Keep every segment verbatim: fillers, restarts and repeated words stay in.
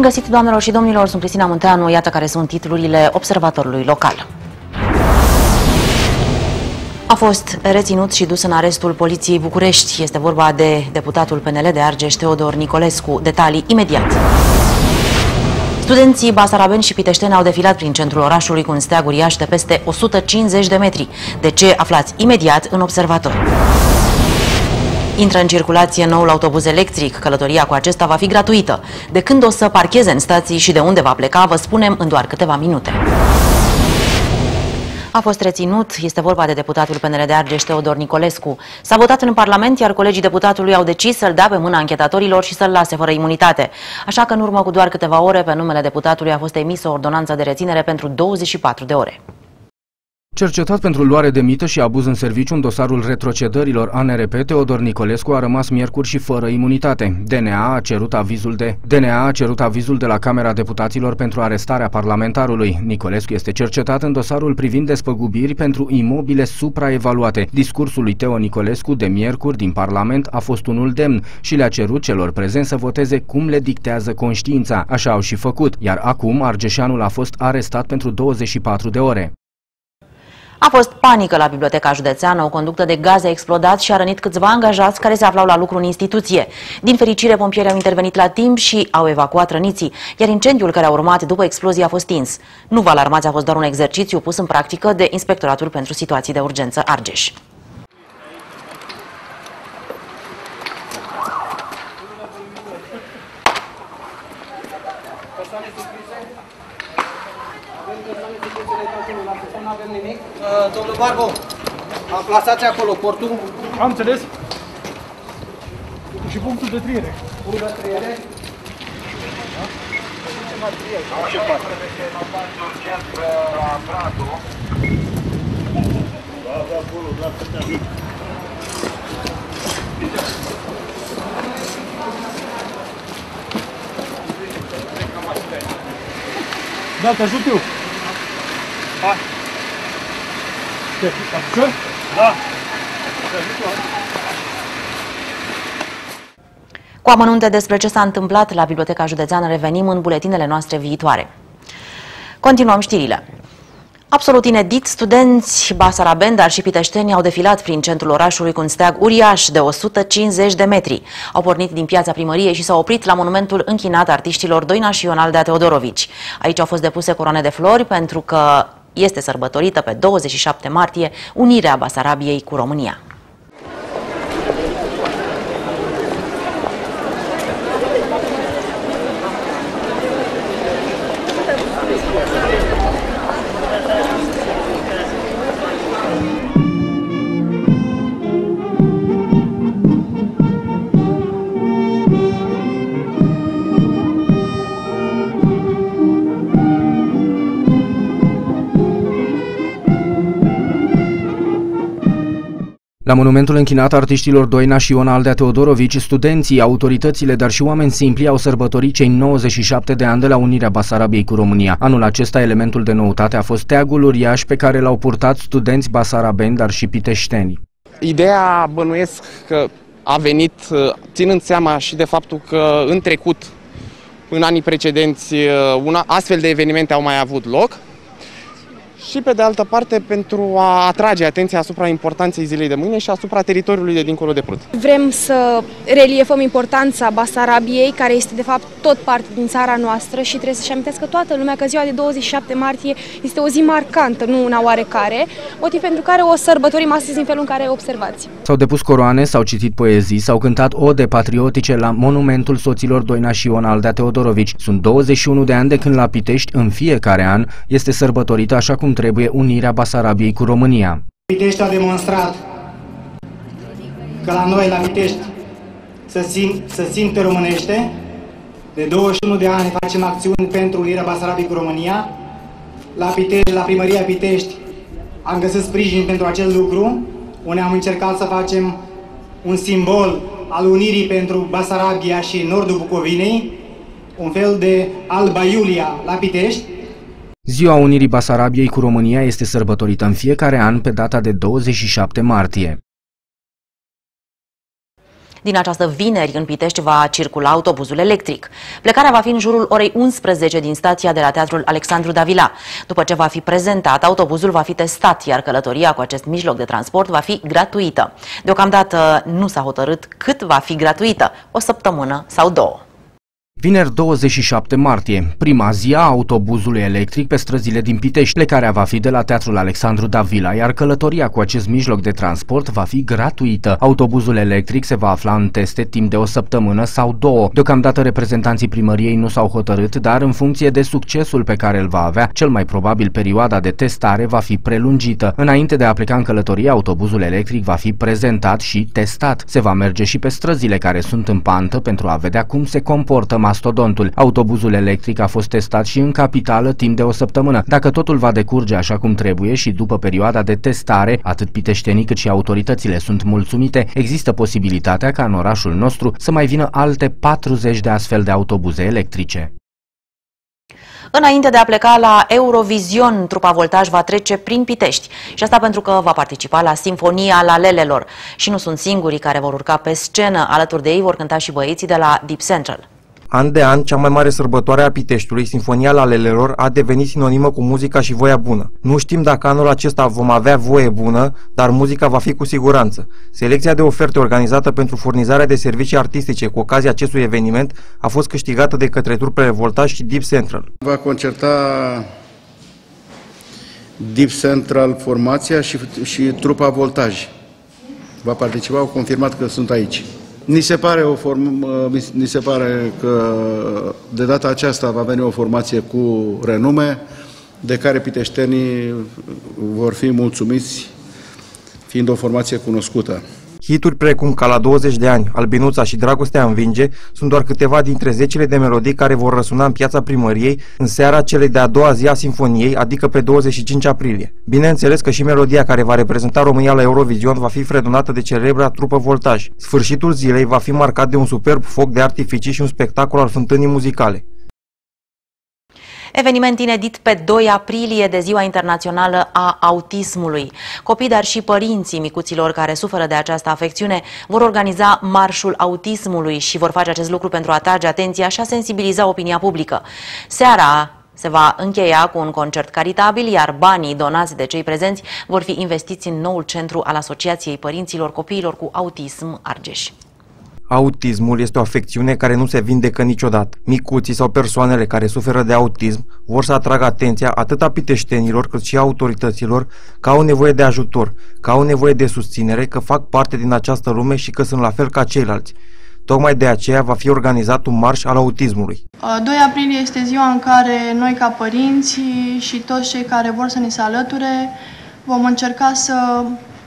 Bun găsit, doamnelor și domnilor, sunt Cristina Munteanu, iată care sunt titlurile Observatorului local. A fost reținut și dus în arestul Poliției București. Este vorba de deputatul P N L de Argeș, Teodor Nicolescu. Detalii imediat. Studenții basarabeni și piteșteni au defilat prin centrul orașului cu un steag uriaș de peste o sută cincizeci de metri. De ce? Aflați imediat în Observator. Intră în circulație noul autobuz electric. Călătoria cu acesta va fi gratuită. De când o să parcheze în stații și de unde va pleca, vă spunem în doar câteva minute. A fost reținut, este vorba de deputatul P N L de Argeș, Teodor Nicolescu. S-a votat în Parlament, iar colegii deputatului au decis să-l dea pe mâna anchetatorilor și să-l lase fără imunitate. Așa că în urmă cu doar câteva ore, pe numele deputatului a fost emisă o ordonanță de reținere pentru douăzeci și patru de ore. Cercetat pentru luare de mită și abuz în serviciu în dosarul retrocedărilor A N R P, Teodor Nicolescu a rămas miercuri și fără imunitate. D N A a cerut avizul de D N A a cerut avizul de la Camera Deputaților pentru arestarea parlamentarului. Nicolescu este cercetat în dosarul privind despăgubiri pentru imobile supraevaluate. Discursul lui Teo Nicolescu de miercuri din Parlament a fost unul demn și le-a cerut celor prezenți să voteze cum le dictează conștiința. Așa au și făcut, iar acum argeșeanul a fost arestat pentru douăzeci și patru de ore. A fost panică la Biblioteca Județeană, o conductă de gaze a explodat și a rănit câțiva angajați care se aflau la lucru în instituție. Din fericire, pompierii au intervenit la timp și au evacuat răniții, iar incendiul care a urmat după explozie a fost stins. Nu vă alarmați, a fost doar un exercițiu pus în practică de Inspectoratul pentru Situații de Urgență Argeș. Domnul Barbu, amplasați acolo portul. Am înțeles. Și punctul de triere. Punctul de triere. Ce parte? Da, te ajut eu. Hai. Da. Cu amănunte despre ce s-a întâmplat la Biblioteca Județeană revenim în buletinele noastre viitoare. Continuăm știrile. Absolut inedit, studenți basarabeni, dar și piteșteni au defilat prin centrul orașului cu un steag uriaș de o sută cincizeci de metri. Au pornit din piața Primăriei și s-au oprit la monumentul închinat artiștilor Doina și Ion Aldea Teodorovici. Aici au fost depuse coroane de flori pentru că este sărbătorită pe douăzeci și șapte martie unirea Basarabiei cu România. La monumentul închinat artiștilor Doina și Ion Aldea Teodorovici, studenții, autoritățile, dar și oameni simpli au sărbătorit cei nouăzeci și șapte de ani de la unirea Basarabiei cu România. Anul acesta, elementul de noutate a fost steagul uriaș pe care l-au purtat studenți basarabeni, dar și piteșteni. Ideea, bănuiesc că a venit ținând seama și de faptul că în trecut, în anii precedenți, una, astfel de evenimente au mai avut loc. Și pe de altă parte pentru a atrage atenția asupra importanței zilei de mâine și asupra teritoriului de dincolo de Prut. Vrem să reliefăm importanța Basarabiei, care este de fapt tot parte din țara noastră și trebuie să-și amintească toată lumea că ziua de douăzeci și șapte martie este o zi marcantă, nu una oarecare, motiv pentru care o sărbătorim astăzi în felul în care observați. S-au depus coroane, s-au citit poezii, s-au cântat ode patriotice la monumentul soților Doina și Ion Aldea Teodorovici. Sunt douăzeci și unu de ani de când la Pitești, în fiecare an, este sărbătorită așa cum trebuie unirea Basarabiei cu România. Pitești a demonstrat că la noi, la Pitești, să, simt, să simte românește. De douăzeci și unu de ani facem acțiuni pentru unirea Basarabiei cu România. La Pitești, la Primăria Pitești, am găsit sprijin pentru acel lucru, unde am încercat să facem un simbol al unirii pentru Basarabia și nordul Bucovinei, un fel de Alba Iulia la Pitești. Ziua unirii Basarabiei cu România este sărbătorită în fiecare an pe data de douăzeci și șapte martie. Din această vineri, în Pitești, va circula autobuzul electric. Plecarea va fi în jurul orei unsprezece din stația de la Teatrul Alexandru Davila. După ce va fi prezentat, autobuzul va fi testat, iar călătoria cu acest mijloc de transport va fi gratuită. Deocamdată nu s-a hotărât cât va fi gratuită, o săptămână sau două. Vineri douăzeci și șapte martie, prima zi a autobuzului electric pe străzile din Pitești. Plecarea va fi de la Teatrul Alexandru Davila, iar călătoria cu acest mijloc de transport va fi gratuită. Autobuzul electric se va afla în teste timp de o săptămână sau două. Deocamdată reprezentanții primăriei nu s-au hotărât, dar în funcție de succesul pe care îl va avea, cel mai probabil perioada de testare va fi prelungită. Înainte de a pleca în călătorie, autobuzul electric va fi prezentat și testat. Se va merge și pe străzile care sunt în pantă pentru a vedea cum se comportă mastodontul. Autobuzul electric a fost testat și în capitală timp de o săptămână. Dacă totul va decurge așa cum trebuie și după perioada de testare, atât piteștenii cât și autoritățile sunt mulțumite, există posibilitatea ca în orașul nostru să mai vină alte patruzeci de astfel de autobuze electrice. Înainte de a pleca la Eurovision, trupa Voltaj va trece prin Pitești. Și asta pentru că va participa la Sinfonia Lalelelor. Și nu sunt singurii care vor urca pe scenă. Alături de ei vor cânta și băieții de la Deep Central. An de an, cea mai mare sărbătoare a Piteștiului, Sinfonia Lalelelor, a devenit sinonimă cu muzica și voia bună. Nu știm dacă anul acesta vom avea voie bună, dar muzica va fi cu siguranță. Selecția de oferte organizată pentru furnizarea de servicii artistice cu ocazia acestui eveniment a fost câștigată de către trupele Voltaj și Deep Central. Va concerta Deep Central formația și, și trupa Voltaj. Va participa, au confirmat că sunt aici. Ni se pare o formă, ni se pare că de data aceasta va veni o formație cu renume, de care piteștenii vor fi mulțumiți, fiind o formație cunoscută. Hituri precum Ca la douăzeci de ani, Albinuța și Dragostea învinge sunt doar câteva dintre zecile de melodii care vor răsuna în piața primăriei în seara celei de-a doua zi a Sinfoniei, adică pe douăzeci și cinci aprilie. Bineînțeles că și melodia care va reprezenta România la Eurovision va fi fredonată de celebra trupă Voltaj. Sfârșitul zilei va fi marcat de un superb foc de artificii și un spectacol al fântânii muzicale. Eveniment inedit pe doi aprilie, de Ziua Internațională a Autismului. Copii, dar și părinții micuților care suferă de această afecțiune vor organiza Marșul Autismului și vor face acest lucru pentru a atrage atenția și a sensibiliza opinia publică. Seara se va încheia cu un concert caritabil, iar banii donați de cei prezenți vor fi investiți în noul centru al Asociației Părinților Copiilor cu Autism Argeș. Autismul este o afecțiune care nu se vindecă niciodată. Micuții sau persoanele care suferă de autism vor să atragă atenția atât a piteștenilor cât și a autorităților că au nevoie de ajutor, că au nevoie de susținere, că fac parte din această lume și că sunt la fel ca ceilalți. Tocmai de aceea va fi organizat un marș al autismului. doi aprilie este ziua în care noi ca părinți și toți cei care vor să ni se alăture vom încerca să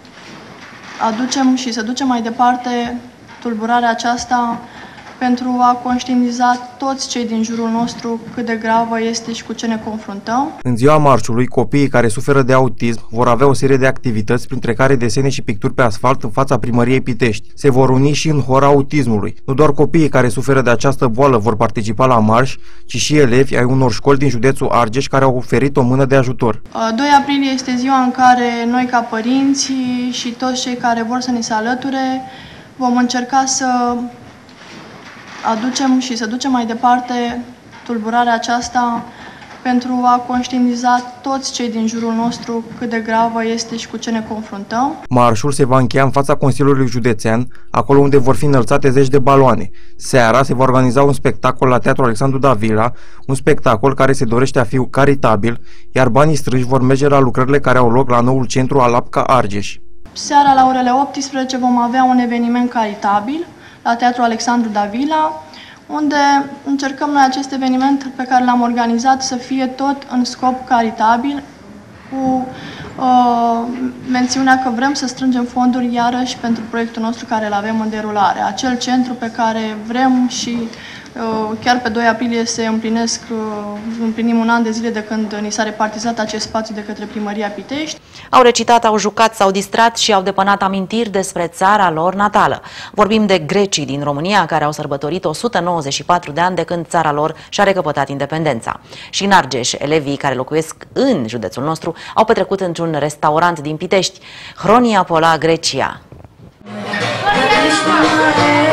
aducem și să ducem mai departe tulburarea aceasta pentru a conștientiza toți cei din jurul nostru cât de gravă este și cu ce ne confruntăm. În ziua marșului, copiii care suferă de autism vor avea o serie de activități, printre care desene și picturi pe asfalt în fața primăriei Pitești. Se vor uni și în hora autismului. Nu doar copiii care suferă de această boală vor participa la marș, ci și elevi ai unor școli din județul Argeș care au oferit o mână de ajutor. doi aprilie este ziua în care noi ca părinți și toți cei care vor să ni se alăture vom încerca să aducem și să ducem mai departe tulburarea aceasta pentru a conștientiza toți cei din jurul nostru cât de gravă este și cu ce ne confruntăm. Marșul se va încheia în fața Consiliului Județean, acolo unde vor fi înălțate zeci de baloane. Seara se va organiza un spectacol la Teatrul Alexandru Davila, un spectacol care se dorește a fi caritabil, iar banii strânși vor merge la lucrările care au loc la noul centru al APCA Argeș. Seara la orele optsprezece vom avea un eveniment caritabil la Teatrul Alexandru Davila, unde încercăm noi acest eveniment pe care l-am organizat să fie tot în scop caritabil, cu uh, mențiunea că vrem să strângem fonduri iarăși pentru proiectul nostru care îl avem în derulare. Acel centru pe care vrem și uh, chiar pe doi aprilie se împlinesc, uh, împlinim un an de zile de când ni s-a repartizat acest spațiu de către Primăria Pitești. Au recitat, au jucat, s-au distrat și au depănat amintiri despre țara lor natală. Vorbim de grecii din România care au sărbătorit o sută nouăzeci și patru de ani de când țara lor și-a recăpătat independența. Și în Argeș, elevii care locuiesc în județul nostru au petrecut într-un restaurant din Pitești. Hronia Pola, Grecia.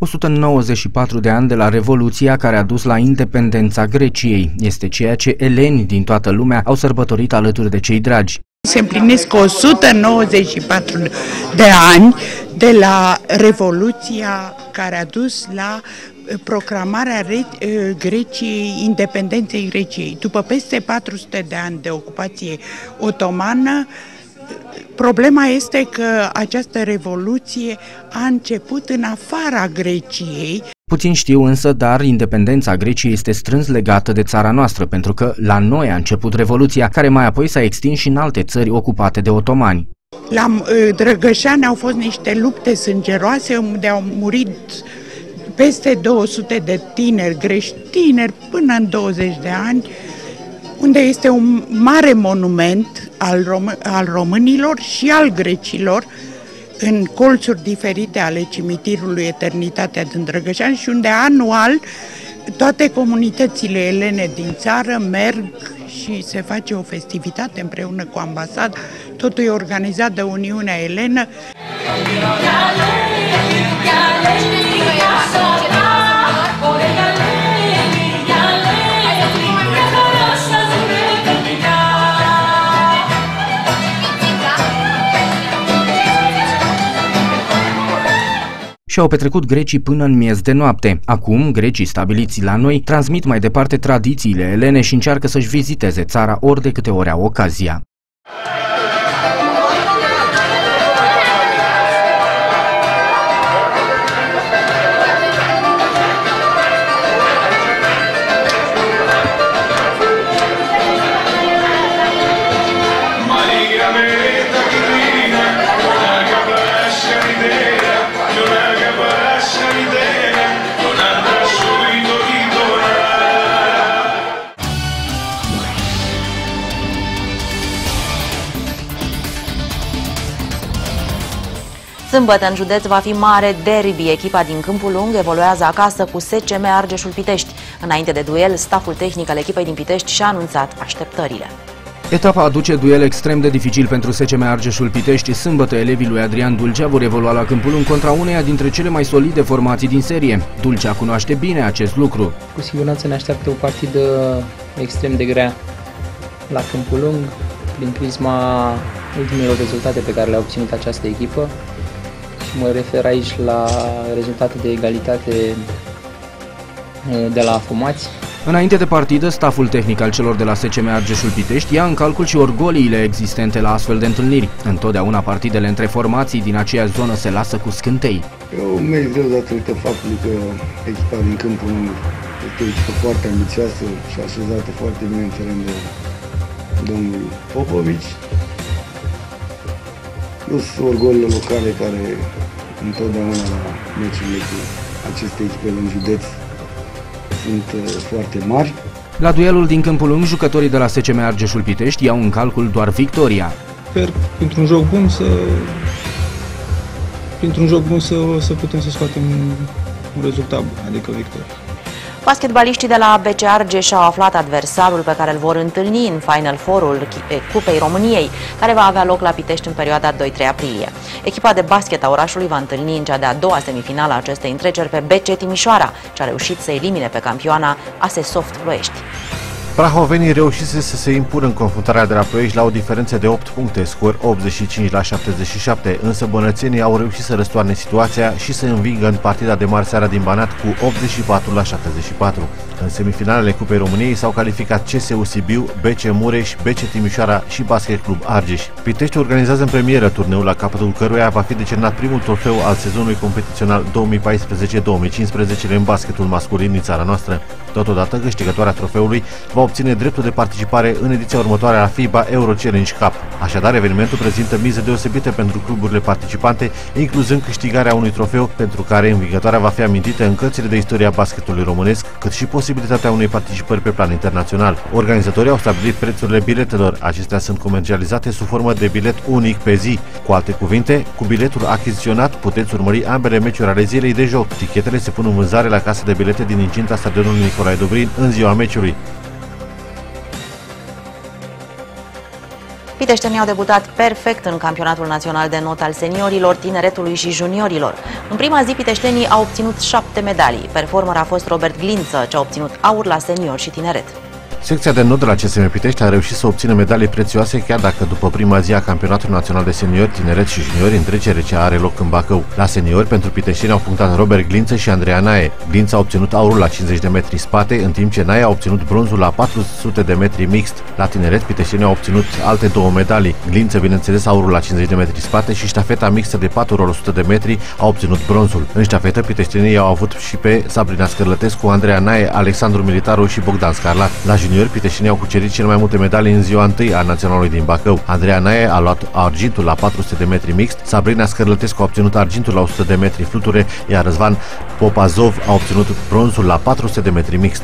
o sută nouăzeci și patru de ani de la Revoluția care a dus la independența Greciei. Este ceea ce eleni din toată lumea au sărbătorit alături de cei dragi. Se împlinesc o sută nouăzeci și patru de ani de la Revoluția care a dus la proclamarea Greciei, independenței Greciei. După peste patru sute de ani de ocupație otomană, problema este că această revoluție a început în afara Greciei. Puțin știu însă, dar independența Greciei este strâns legată de țara noastră, pentru că la noi a început Revoluția, care mai apoi s-a extins și în alte țări ocupate de otomani. La Drăgășani au fost niște lupte sângeroase unde au murit peste două sute de tineri greși, tineri până în douăzeci de ani, unde este un mare monument al, rom- al românilor și al grecilor în colțuri diferite ale cimitirului Eternitatea din Drăgășani și unde anual toate comunitățile elene din țară merg și se face o festivitate împreună cu ambasada. Totul e organizat de Uniunea Elenă. Și-au petrecut grecii până în miez de noapte. Acum, grecii stabiliți la noi transmit mai departe tradițiile elene și încearcă să-și viziteze țara ori de câte ori au ocazia. Sâmbătă în județ va fi mare derby. Echipa din Câmpul Lung evoluează acasă cu S C M Argeșul Pitești. Înainte de duel, staful tehnic al echipei din Pitești și-a anunțat așteptările. Etapa aduce duel extrem de dificil pentru S C M Argeșul Pitești. Sâmbătă, elevii lui Adrian Dulcea vor evolua la Câmpul Lung contra uneia dintre cele mai solide formații din serie. Dulcea cunoaște bine acest lucru. Cu siguranță ne așteaptă o partidă extrem de grea la Câmpul Lung, prin prisma ultimelor rezultate pe care le-a obținut această echipă. Mă refer aici la rezultate de egalitate de la afumați. Înainte de partidă, staful tehnic al celor de la S C M Argeșul Pitești ia în calcul și orgoliile existente la astfel de întâlniri. Întotdeauna partidele între formații din aceeași zonă se lasă cu scântei. E un meci greu datorită faptului că echipa din Câmpul Lung este o echipă foarte ambițioasă și așezată foarte bine în teren de domnul Popovici. Plus orgolile locale care întotdeauna la meciurile cu aceste echipe în județ sunt foarte mari. La duelul din Câmpul Lung, jucătorii de la S C M Argeșul Pitești iau în calcul doar victoria. Sper, printr-un joc bun, să, printr-un joc bun să, să putem să scoatem un rezultat bun, adică victoria. Basketbaliștii de la B C Argeș au aflat adversarul pe care îl vor întâlni în Final Four-ul Cupei României, care va avea loc la Pitești în perioada doi-trei aprilie. Echipa de basket a orașului va întâlni în cea de-a doua semifinală a acestei întreceri pe B C Timișoara, ce a reușit să elimine pe campioana A S E Soft Ploiești. Prahovenii reușise să se impună în confruntarea de la Ploiești la o diferență de opt puncte, scor optzeci și cinci la șaptezeci și șapte, însă bănățenii au reușit să răstoarne situația și să învingă în partida de mari seara din Banat cu optzeci și patru la șaptezeci și patru. În semifinalele Cupei României s-au calificat C S U Sibiu, B C Mureș, B C Timișoara și Basket Club Argeș. Pitești organizează în premieră turneul la capătul căruia va fi decernat primul trofeu al sezonului competițional două mii paisprezece două mii cincisprezece în basketul masculin din țara noastră. Totodată, câștigătoarea trofeului va obține dreptul de participare în ediția următoare a FIBA Euro Challenge Cup. Așadar, evenimentul prezintă mize deosebite pentru cluburile participante, incluzând câștigarea unui trofeu pentru care învingătoarea va fi amintită în cărțile de istoria basketului românesc, cât și posibilitatea unei participări pe plan internațional. Organizatorii au stabilit prețurile biletelor. Acestea sunt comercializate sub formă de bilet unic pe zi. Cu alte cuvinte, cu biletul achiziționat puteți urmări ambele meciuri ale zilei de joc. Tichetele se pun în vânzare la casa de bilete din incinta stadionului Nicolae Dobrin în ziua meciului. Piteștenii au debutat perfect în campionatul național de not al seniorilor, tineretului și juniorilor. În prima zi, piteștenii au obținut șapte medalii. Performer a fost Robert Glință, ce a obținut aur la senior și tineret. Secția de not de la C S M Pitești a reușit să obțină medalii prețioase, chiar dacă după prima zi a campionatului național de seniori, tineret și juniori, întrecere ce are loc în Bacău. La seniori, pentru piteșteni au punctat Robert Glință și Andreea Nae. Glință a obținut aurul la cincizeci de metri spate, în timp ce Nae a obținut bronzul la patru sute de metri mixt. La tineret, piteștenii au obținut alte două medalii. Glință, bineînțeles, aurul la cincizeci de metri spate și ștafeta mixtă de patru ori o sută de metri a obținut bronzul. În ștafetă, piteștenii au avut și pe Sabrina Scărlătescu, Andreea Nae, Alexandru Militaru și Bogdan Scarlat. La juniori, piteștenii au cucerit cele mai multe medalii în ziua întâi a naționalului din Bacău. Andreea Nae a luat argintul la patru sute de metri mixt, Sabrina Scărlătescu a obținut argintul la o sută de metri fluture, iar Răzvan Popazov a obținut bronzul la patru sute de metri mixt.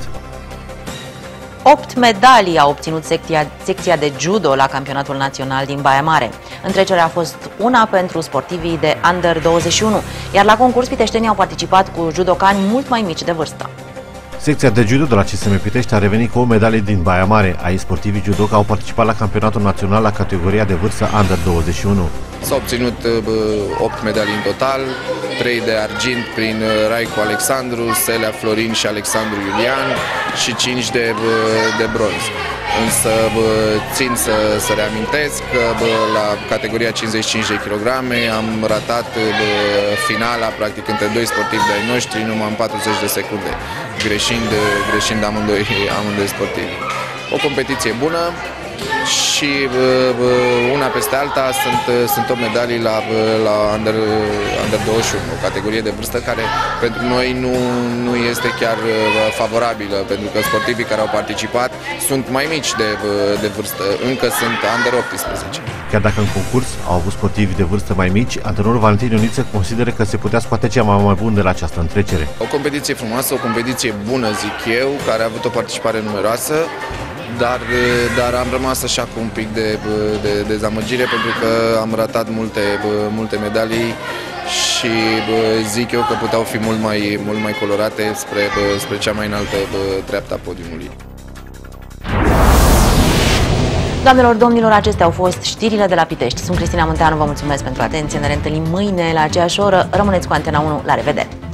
Opt medalii a obținut secția, secția de judo la campionatul național din Baia Mare. Întrecerea a fost una pentru sportivii de Under douăzeci și unu, iar la concurs piteștenii au participat cu judocani mult mai mici de vârstă. Secția de judo de la C S M Pitești a revenit cu o medalie din Baia Mare. Aici sportivii judoca au participat la campionatul național la categoria de vârstă Under douăzeci și unu. S-au obținut opt medalii în total, trei de argint prin Raicu Alexandru, Selea Florin și Alexandru Iulian și cinci de, de bronz. Însă țin să, să reamintesc că la categoria cincizeci și cinci de kilograme am ratat finala practic între doi sportivi de-ai noștri numai în patruzeci de secunde, greșind, greșind amândoi, amândoi sportivi. O competiție bună și una peste alta sunt, sunt o medalii la, la Under, Under douăzeci și unu, o categorie de vârstă care pentru noi nu, nu este chiar favorabilă, pentru că sportivii care au participat sunt mai mici de, de vârstă, încă sunt Under optsprezece. Chiar dacă în concurs au avut sportivi de vârstă mai mici, antrenorul Valentin Ioniță consideră că se putea scoate cea mai, mai bun de la această întrecere. O competiție frumoasă, o competiție bună, zic eu, care a avut o participare numeroasă, Dar, dar am rămas așa cu un pic de, de dezamăgire pentru că am ratat multe, multe medalii și zic eu că puteau fi mult mai, mult mai colorate spre, spre cea mai înaltă treaptă a podiumului. Doamnelor, domnilor, acestea au fost știrile de la Pitești. Sunt Cristina Munteanu, vă mulțumesc pentru atenție. Ne reîntâlnim mâine la aceeași oră. Rămâneți cu Antena unu. La revedere!